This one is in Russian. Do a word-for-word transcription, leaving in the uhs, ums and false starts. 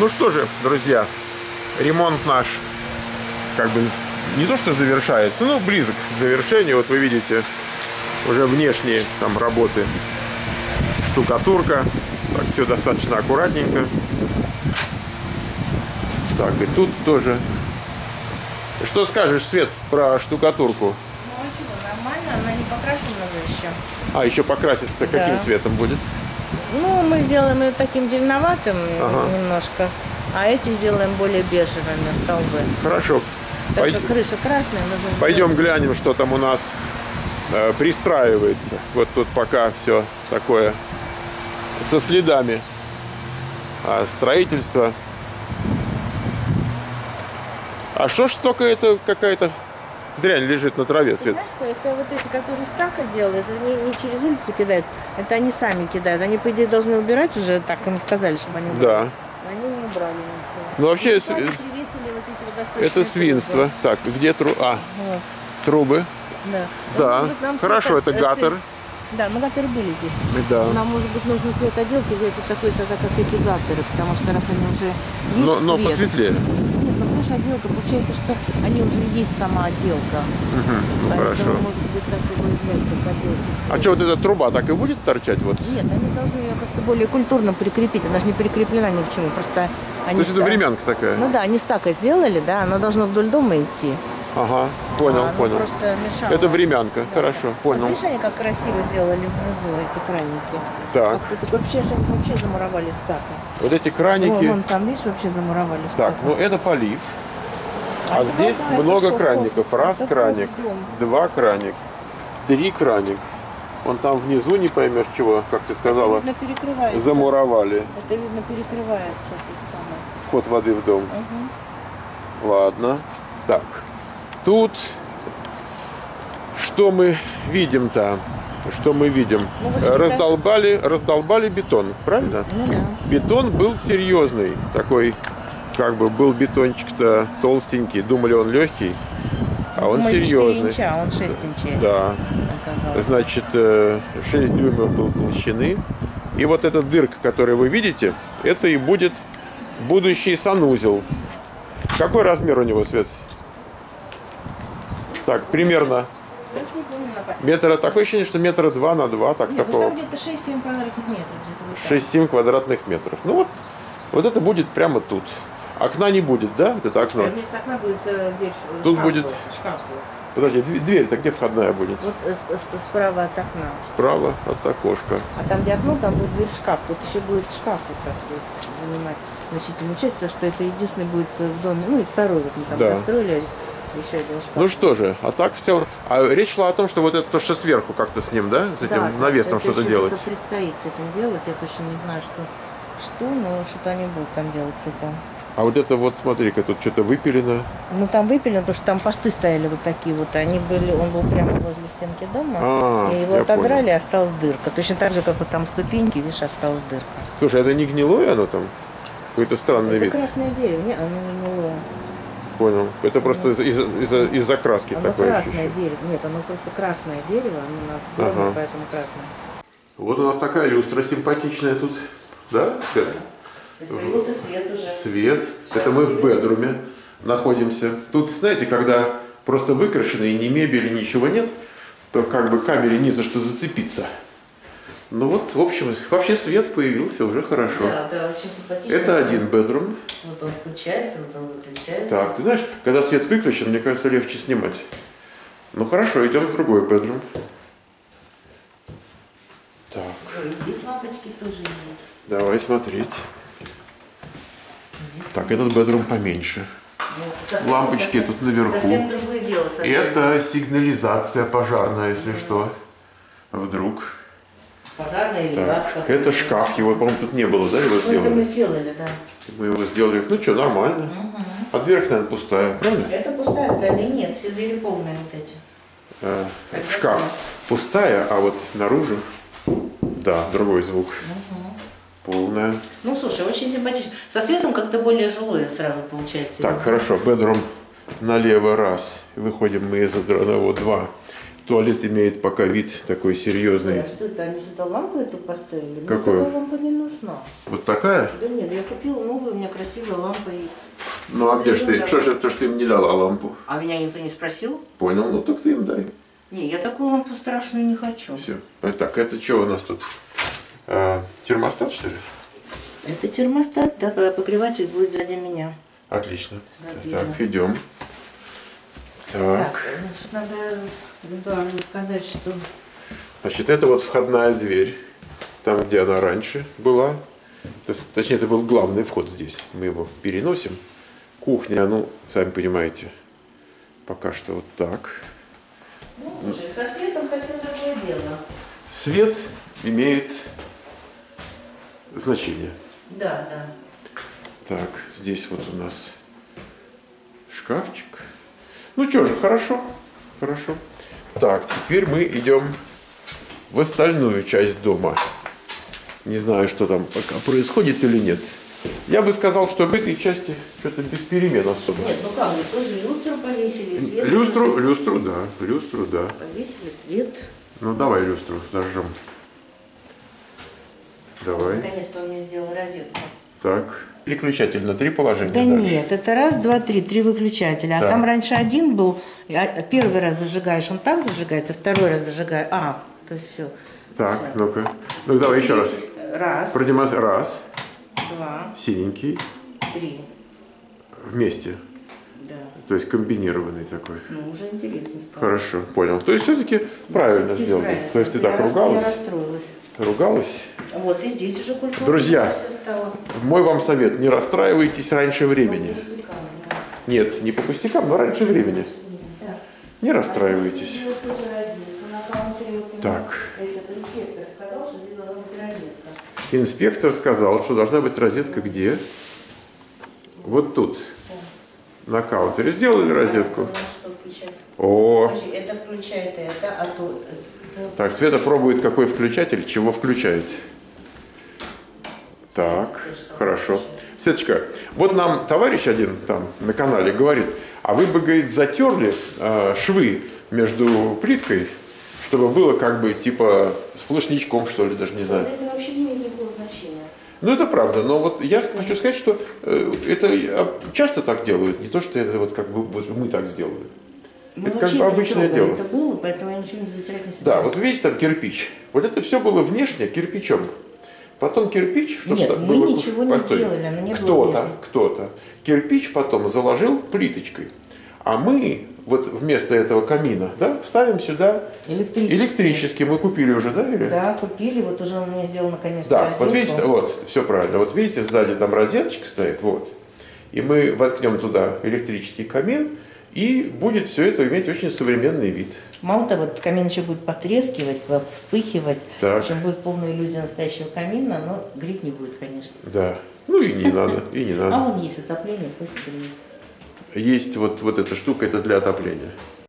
Ну что же, друзья, ремонт наш как бы не то что завершается, но близок к завершению. Вот вы видите уже внешние там работы, штукатурка. Так, все достаточно аккуратненько. Так, и тут тоже. Что скажешь, Свет, про штукатурку? Ну а чего, нормально, она не покрашена же еще. А, еще покраситься каким Да. цветом будет? Ну, мы сделаем ее таким зеленоватым Ага. немножко, а эти сделаем более бежевыми столбы. Хорошо. Так Пой- что крыша красная. нужно Пойдем сделать. глянем, что там у нас э, пристраивается. Вот тут пока все такое со следами а, строительства. А что ж только это какая-то дрянь лежит на траве, Ты Свет? знаешь, что это вот эти, которые стака делают, это не, не через улицу кидают, это они сами кидают. Они, по идее, должны убирать уже, так им сказали, чтобы они убрали. Да. Они не убрали ничего. Ну вообще И с- сами привесили вот эти водосточные это свинство. трубы. Так, где тру... а, Вот, трубы? да. Да. Ну, может быть, нам Хорошо, цвета- это э, гаттер. цвет- Да, мы гаттеры были здесь. Да. Нам, может быть, нужно цвет отделки взять вот такой, тогда как эти гаттеры, потому что раз они уже есть Но, но цвет. посветлее. Нет, ну, понимаешь, отделка, получается, что они уже есть сама отделка. Мгм, ну, Поэтому, хорошо. может быть, так его и взять, как отделки. А что, вот эта труба так и будет торчать? Вот? Нет, они должны ее как-то более культурно прикрепить. Она же не прикреплена ни к чему. Просто они То есть это ста- времянка такая? Ну да, они стакой сделали, да, она должна вдоль дома идти. Ага, понял, а, она понял. просто мешала. Это времянка, Да. хорошо, понял. Вот видишь, они как красиво сделали внизу эти краники. Так, Как-то так вообще, же они вообще замуровали в стака. вот эти Вон, краники. вон там, видишь, вообще замуровали в Так, стака. ну это полив. А, это здесь да, это много вход, краников. вход, Раз это краник, вход в дом. два краник, три краник. Вон там внизу не поймешь чего, как ты сказала, Это видно перекрывается. замуровали Это видно перекрывается этот самый. вход воды в дом. Угу. Ладно. Так, тут что мы видим-то? Что мы видим? Ну, в общем-то- Раздолбали, раздолбали бетон, правильно? Ну да. Бетон был серьезный, такой, как бы был бетончик-то толстенький, думали он легкий, а он Думали, четыре серьезный. инча, а он шесть инчей. Да, оказалось. значит, э, шесть дюймов был толщины. И вот эта дырка, которую вы видите, это и будет будущий санузел. Какой размер у него, Свет? Так, примерно Я уж не помню на память. метра, такое ощущение, что метра два на два, так, Нет, ну такого. там где-то шесть-семь квадратных метров. где-то вот так. шесть-семь квадратных метров. Ну вот, вот это будет прямо тут. Окна не будет, да? Вот это окно. А вместо окна будет э, дверь. э, Тут шкаф будет- Шкаф будет. Подожди, дв- дверь-то где входная будет? Вот э, с- с- справа от окна. Справа от окошка. А там, где окно, там будет дверь в шкаф. Тут еще будет шкаф вот так будет занимать значительную часть, потому что это единственный будет в доме. Ну и второй вот мы там Да. достроили. Еще один шкаф. Ну что же, а так в целом... А речь шла о том, что вот это то, что сверху как-то с ним, да? С этим Да, навесом это что-то еще делать. что-то предстоит с этим делать. Я точно не знаю, что, что, но что-то они будут там делать с этим. А вот это вот, смотри-ка, тут что-то выпилено. Ну там выпилено, потому что там посты стояли вот такие вот. Они были, он был прямо возле стенки дома. А, и его я отодрали, понял. и осталась дырка. Точно так же, как вот там ступеньки, видишь, осталась дырка. Слушай, это не гнилое оно там? Какой-то странный Это вид. красное дерево, не, оно не гнилое. Понял. Это просто из- из- из-за из-за краски Оно такое красное ощущение. дерево. Нет, оно просто красное дерево, оно у нас зеленое, Ага. поэтому красное. Вот у нас такая люстра симпатичная тут. Да, Свет? То есть появился свет уже. Свет. Это мы в бедруме находимся. Тут, знаете, когда просто выкрашено и ни мебели, ничего нет, то как бы камере не за что зацепиться. Ну вот, в общем, вообще свет появился, уже хорошо. Да, да, очень симпатично. Это один бедрум. Вот он включается, вот он выключается. Так, ты знаешь, когда свет выключен, мне кажется, легче снимать. Ну хорошо, идем в другой бедрум. Так, Ой, здесь лампочки тоже есть. давай смотреть. Так, этот бедрум поменьше. Ну, совсем- Лампочки совсем- тут наверху. Совсем другое дело. Совсем. Это сигнализация пожарная, если что. Вдруг. Пожарная или Так, газ. какой-то. это шкаф, его, по-моему, тут не было, да, его Ну, это мы сделали? сделали, да. Мы его сделали. Ну что, нормально. Мгм. А дверь, наверное, пустая, правильно? Это пустая стали, нет, все двери полные вот эти. Э, Так, шкаф пустая, а вот наружу, да, другой звук. Полная. Ну, слушай, очень симпатично. Со светом как-то более жилое сразу получается. Так, хорошо, бедрум налево раз. Выходим мы из одного, два, Туалет имеет пока вид такой серьезный. А что это? Они сюда лампу эту поставили? Мне Какую? такая лампа не нужна. Вот такая? Да нет, я купила новую, у меня красивая лампа есть. Ну а где ж ты? Что же то, что ты им не дала лампу? А меня никто не спросил? Понял, ну так ты им дай. Не, я такую лампу страшную не хочу. Все. Так, это что у нас тут? А, термостат, что ли? Это термостат, так, а обогреватель будет сзади меня. Отлично. Да, так, идем. Так. Так, значит, надо Эдуарду сказать, что... Значит, это вот входная дверь. Там, где она раньше была. То есть, точнее, это был главный вход здесь. Мы его переносим. Кухня, ну, сами понимаете, пока что вот так. Ну, слушай, со светом совсем другое дело. Свет имеет значение. Да, да. Так, здесь вот у нас шкафчик. Ну что же, хорошо, хорошо. Так, теперь мы идем в остальную часть дома. Не знаю, что там пока происходит или нет. Я бы сказал, что в этой части что-то без перемен особо. Нет, ну как, мы тоже люстру повесили, свет. Люстру, люстру, да, люстру, да. Повесили свет. Ну давай люстру зажжем. Давай. Наконец-то он мне сделал розетку. Так. Переключатель на три положения. Да дальше. нет, это раз, два, три, три выключателя. А Так. там раньше один был, а первый раз зажигаешь, он так зажигается, второй раз зажигаешь. А, то есть все. Так, ну-ка. Ну давай еще раз. Раз, Продемонстрируй. Раз. два, Синенький. три. Вместе. Да. То есть комбинированный такой. Ну, уже интересно стало. Хорошо, понял. То есть все-таки правильно Всё-таки сделано. правильно. То есть ты Я так рас- ругалась? Я расстроилась. Ругалась? Вот, и здесь уже культурно Друзья. всё стало. Мой вам совет. Не расстраивайтесь раньше времени. Ну, пустяками, да. Нет, не по пустякам, но раньше времени. Да. Не расстраивайтесь. А здесь тоже розетка. На каунтере вот у меня Так. этот инспектор сказал, что здесь должна быть розетка. Инспектор сказал, что должна быть розетка где? Вот тут. На каунтере. Сделали розетку. Это у нас что включает? О, Значит, это включает это, а тут... это- так, Света пробует, какой включатель, чего включает. Так, хорошо. Светочка, вот нам товарищ один там на канале говорит, а вы бы, говорит, затерли э, швы между плиткой, чтобы было как бы типа сплошнячком, что ли, даже не знаю. Вот это вообще не имеет никакого значения. Ну, это правда, но вот я хочу сказать, что э, это часто так делают, не то, что это вот как бы вот мы так сделали. Мы Это как вообще бы не обычное трогали, дело. Это было, поэтому я ничего не затирать не собираюсь. Да, вот видите, там кирпич. Вот это все было внешне кирпичом. Потом кирпич, чтобы Нет, ста- мы было- ничего не постой. делали, оно не было Кто-то, внешне. кто-то. Кирпич потом заложил плиточкой. А мы вот вместо этого камина, да, вставим сюда Электрический. электрический. Мы купили уже, да, Юрий? Да, купили, вот уже он мне сделал наконец-то Да, розетку. вот видите, вот, все правильно. Вот видите, сзади там розеточка стоит, вот. И мы воткнем туда электрический камин, и будет все это иметь очень современный вид. Мало того, этот камин еще будет потрескивать, вспыхивать. Так. В общем, будет полная иллюзия настоящего камина, но греть не будет, конечно. Да. Ну и не надо, и не А надо. вон есть отопление, пусть греет. Есть вот, вот эта штука, это для отопления.